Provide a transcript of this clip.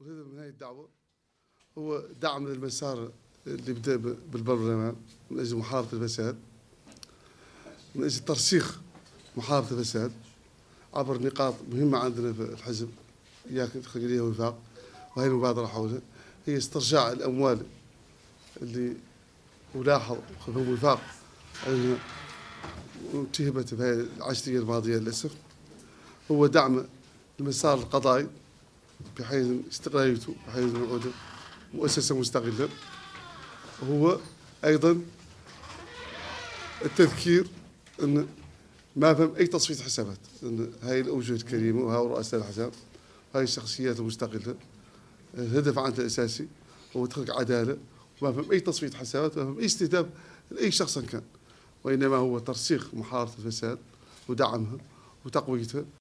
والهدف من هذه الدعوة هو دعم المسار اللي بدأ بالبرلمان من أجل محاربة الفساد، من أجل ترسيخ محاربة الفساد عبر نقاط مهمة عندنا في الحزب إياك الخليجية والوفاق، وهي المبادرة حولها هي استرجاع الأموال اللي ولاحظ في الوفاق أنها انتهبت في هذه العشرية الماضية للأسف. هو دعم المسار القضائي بحيث استقلاليته، بحيث نعود مؤسسة مستقلة. وهو أيضا التذكير أن ما فهم أي تصفية حسابات، أن هاي الأوجه الكريمة وهؤلاء رؤساء الأحزاب هاي الشخصيات المستقلة الهدف عندها الأساسي هو تحقيق عدالة، وما فهم أي تصفية حسابات، وما فهم أي استهداف لأي شخص كان، وإنما هو ترسيخ محاربة الفساد ودعمها وتقويتها